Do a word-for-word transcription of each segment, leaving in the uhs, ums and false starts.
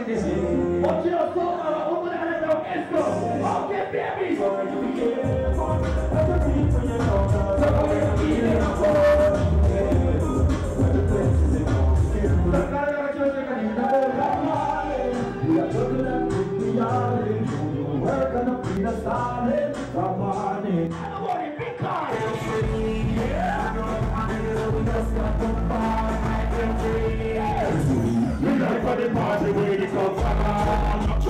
もちろん相馬はここであなたをゲスト OK ベイビーそこに聞いてる体が調子がいいんだろうかWe're gonna be the starlet, come on in. I'm on it, big car. Yeah. We just got to buy my country. We like for the party where they come from.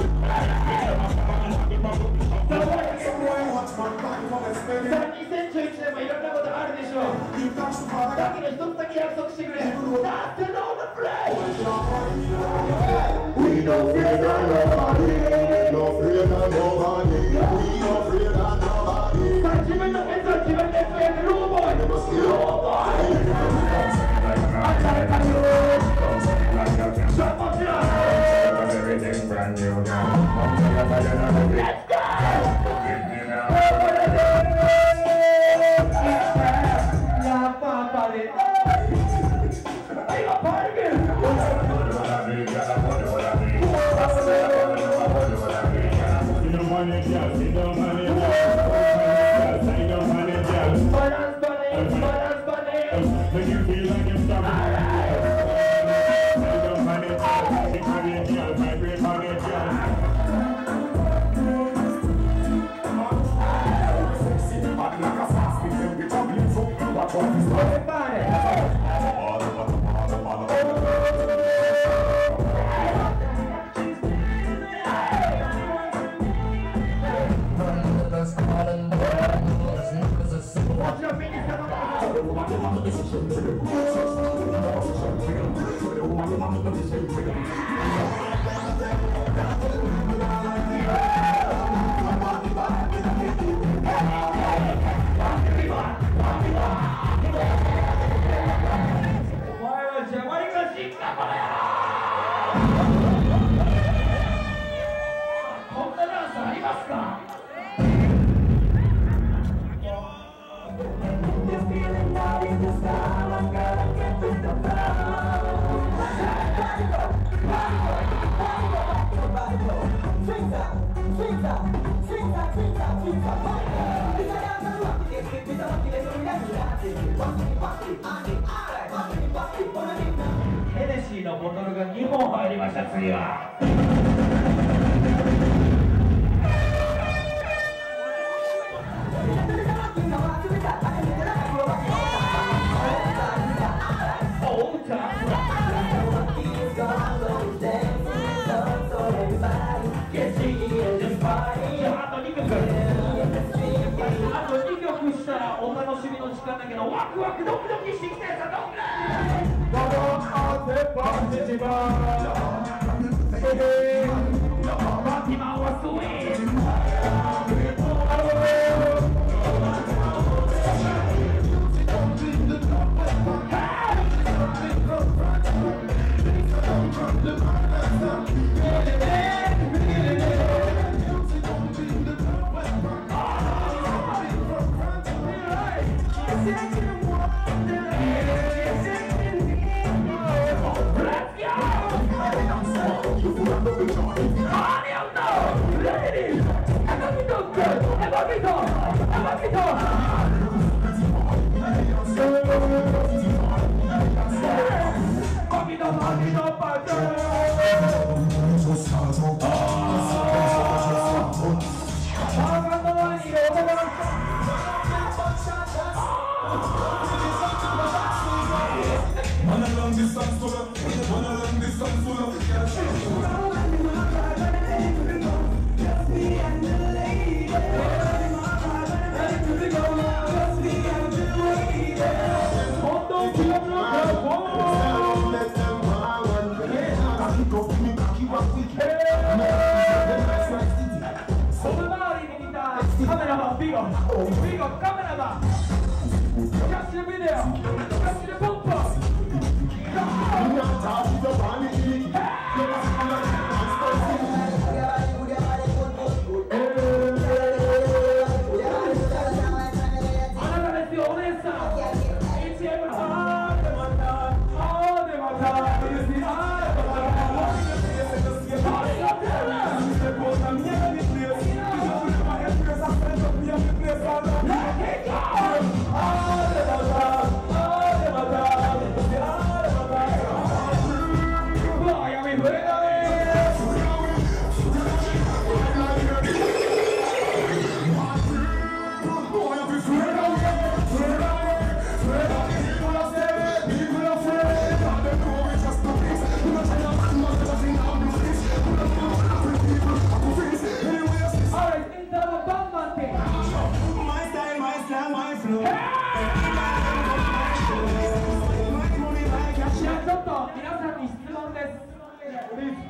So what is it?さんにせんじゅういちねんもいろんなことあるでしょう。だけど一つだけ約束してくれ。Not to know the play. We don't fear nobody. No fear nobody. We don't fear nobody. さあ自分のペンと自分で増えるローボーイ。ローボーイ。誰かに。さあもちろん。Everything brand new now. Let's go. La papa de. Ahí va Parker. Balance, balance, balance, balance. Make you feel like you're stuck. Don't manage, take money, girl, vibrate money, girl. Sexy, hot like a fast, with them with a blitz up. Watch out, this one. Everybody. All over the all over, all over. Watch your fingers come on.ヘネシーのボトルがにほん入りました。次はあとにきょくしたらお楽しみの時間だけどワクワクドキドキしてきたやつはどんぐらいバティマンはスウィート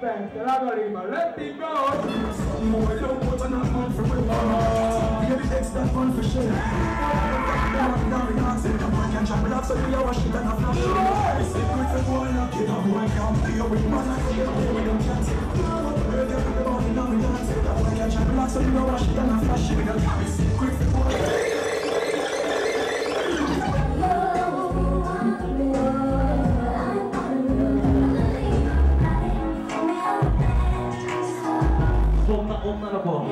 Respect, Lagarima, let it go! More don't put on a man for real. Baby, takes that one for sure. Now we can't say the man can travel up, so we are washing and a flash. It's secret for boy, not kid, and boy can't be a wing man. I can't play with them cats. We're there with the body, now we can't say that boy can travel up, so we are washing and a flash. It's secret for boy. 女の子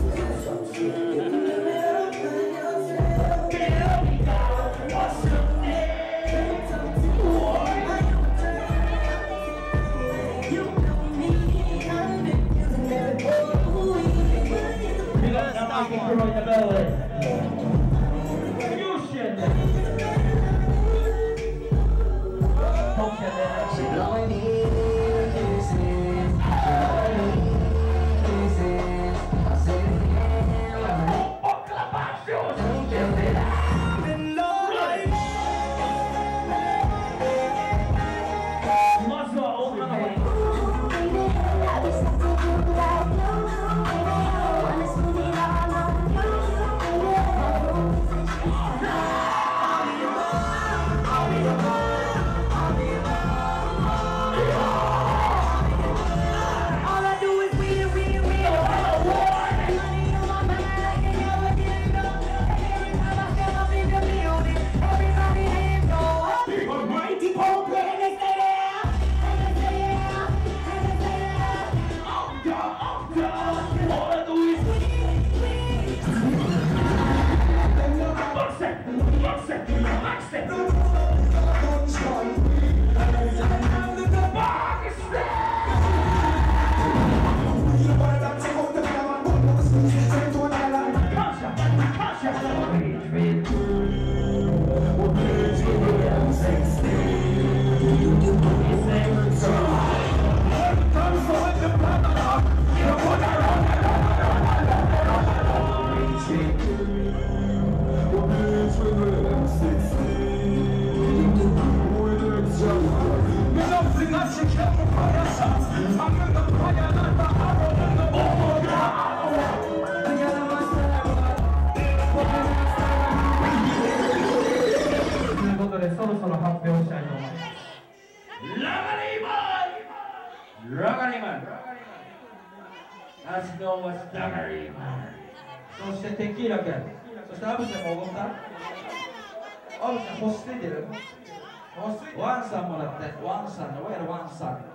そしてテキーラ君、そしてアブちゃんもおごった？アブちゃん星ついてる？ワンさんもらって、ワンさんの、whereワンさん。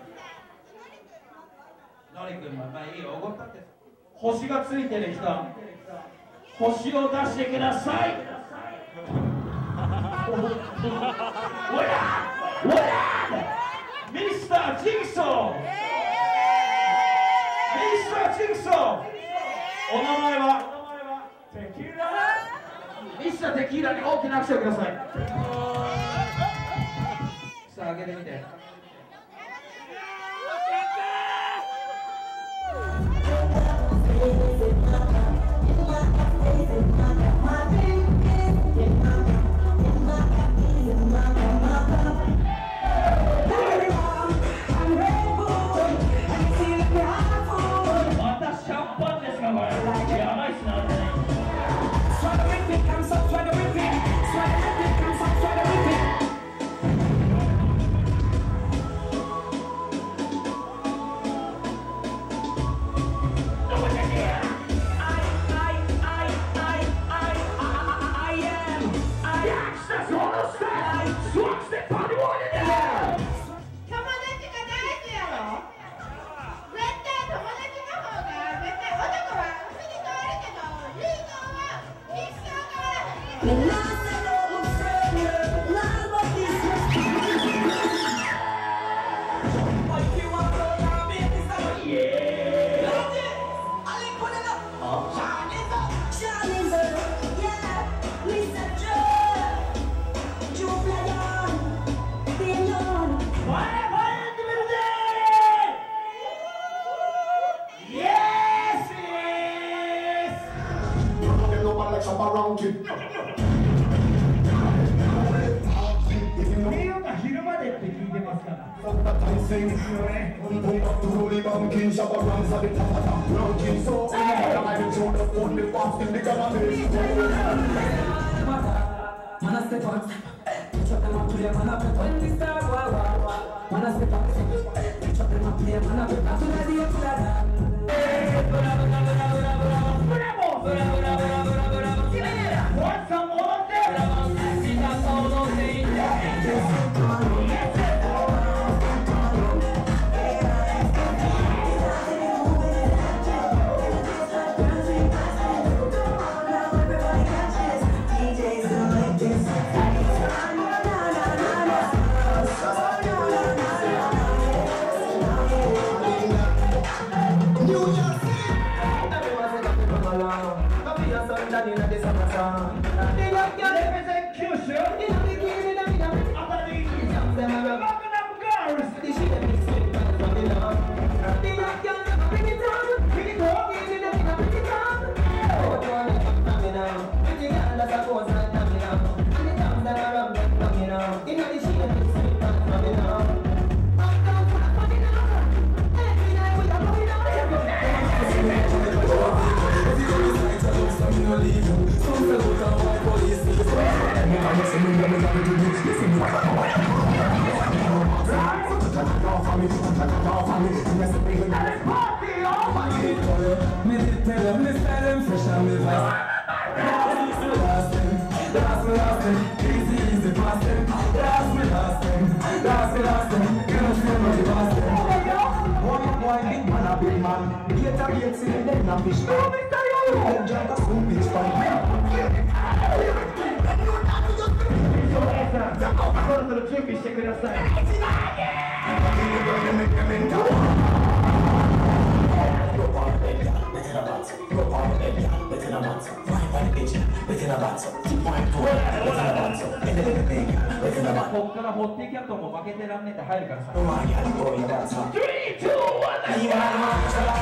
ノリ君も、まあいいよ、おごったって。星がついてる人、星を出してください。ほらほらミスター・ジグソーミスター・ジグソーお名前はテキーラミスター・テキーラに大きな拍手をください。さあ、開けてみて。昼までって聞いてますから。 thing. Pull up to the bunking, shop around for the top of the ranking. So I'm show the phone, the box in the gallery. Man, I step out. Chop them up to them, man, I put when we start, wow, wow, wow. Man, I step out. Chop them up to them, man, I put to the deal, to that. Want some more there? Hottie キャットも負けてらんねえって入るからさ。 three, two, one,